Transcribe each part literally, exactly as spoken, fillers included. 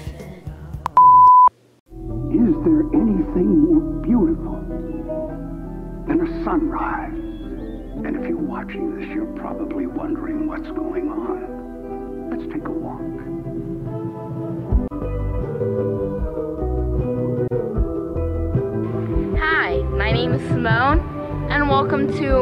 Is there anything more beautiful than a sunrise? And if you're watching this, you're probably wondering what's going on. Let's take a walk. Hi, my name is Simone, and welcome to...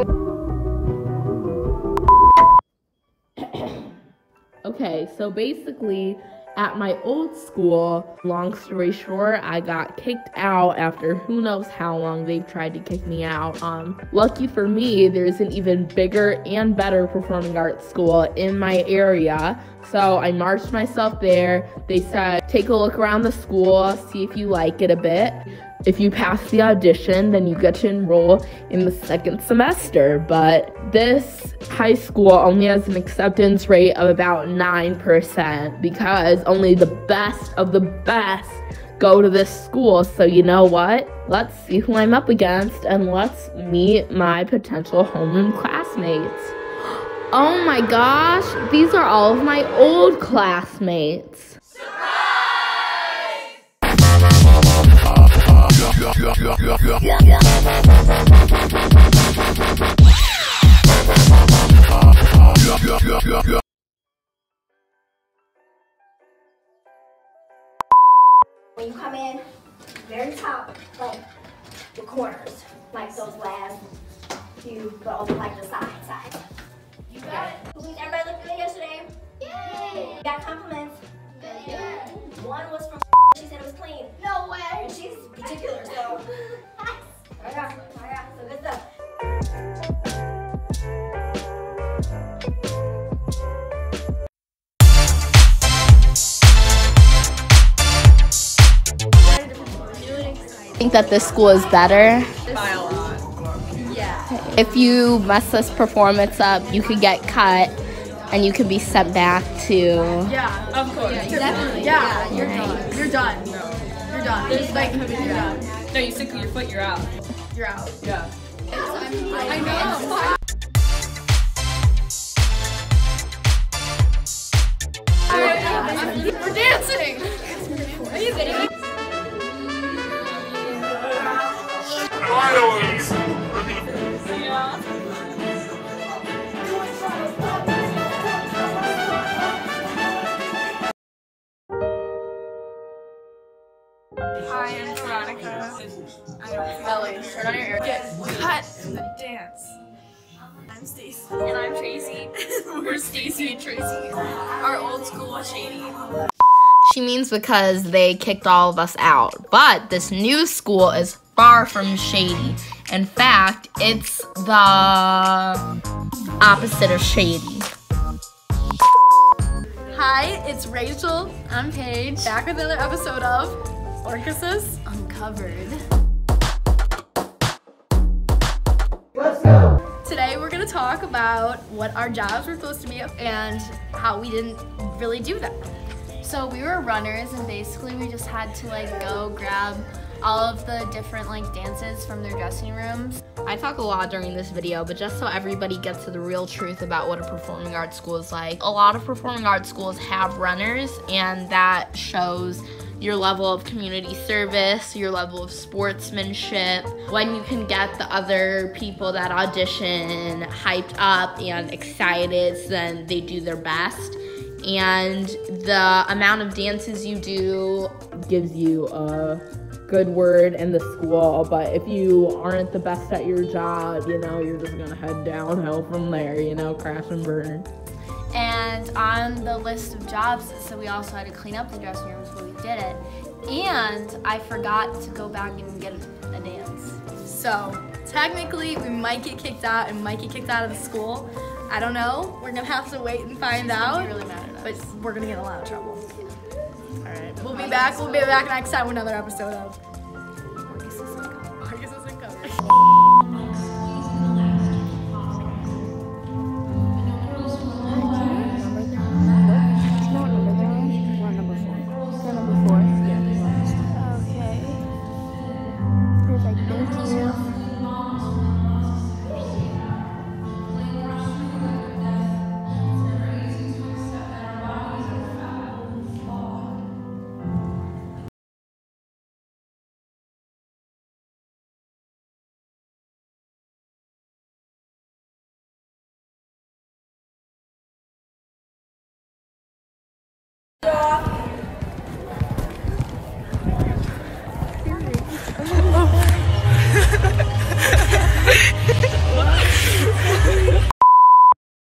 Okay, so basically, at my old school, long story short, I got kicked out after who knows how long they've tried to kick me out. Um, lucky for me, there's an even bigger and better performing arts school in my area. So I marched myself there. They said, take a look around the school, see if you like it a bit. If you pass the audition, then you get to enroll in the second semester. But this high school only has an acceptance rate of about nine percent because only the best of the best go to this school. So you know what? Let's see who I'm up against and let's meet my potential homeroom classmates. Oh my gosh, these are all of my old classmates. When you come in, very top, like the corners, like those labs, you go like the side, side. You got it. Everybody looked good yesterday? Yay! You got compliments? Yeah. One was from she said it was clean. No way! And she's particular, so. Nice. Oh yeah, oh yeah, so good stuff. I think that this school is better. By a lot. Yeah. If you mess this performance up, you could get cut and you could be sent back to... Yeah, of course. Yeah, definitely. Yeah, Yeah, you're done. You're done. No. You're done. There's like, you're done. No, you stick with your foot, you're out. You're out. Yeah. I know. We're dancing! Are you kidding me? Hi, I'm Veronica. I'm Ellie. Turn on your ear. Get cut and then dance. I'm Stacy. And I'm Tracy. We're Stacy and Tracy. Our old school was shady. She means because they kicked all of us out. But this new school is far from shady. In fact, it's the opposite of shady. Hi, it's Rachel. I'm Paige. Back with another episode of Orchesis Uncovered. Let's go! Today we're going to talk about what our jobs were supposed to be and how we didn't really do them. So we were runners, and basically we just had to like go grab all of the different like dances from their dressing rooms. I talk a lot during this video, but just so everybody gets to the real truth about what a performing arts school is like. A lot of performing arts schools have runners, and that shows your level of community service, your level of sportsmanship, when you can get the other people that audition hyped up and excited so then they do their best. And the amount of dances you do gives you a good word in the school, but if you aren't the best at your job, you know, you're just gonna head downhill from there, you know, crash and burn. And on the list of jobs, so we also had to clean up the dressing rooms when we did it. And I forgot to go back and get a, a dance. So technically we might get kicked out and might get kicked out of the school. I don't know. We're gonna have to wait and find She's out. gonna be really mad at us. But we're gonna get in a lot of trouble. Alright. We'll be back. We'll be back next time with another episode of Orchesis Uncovered. Oh.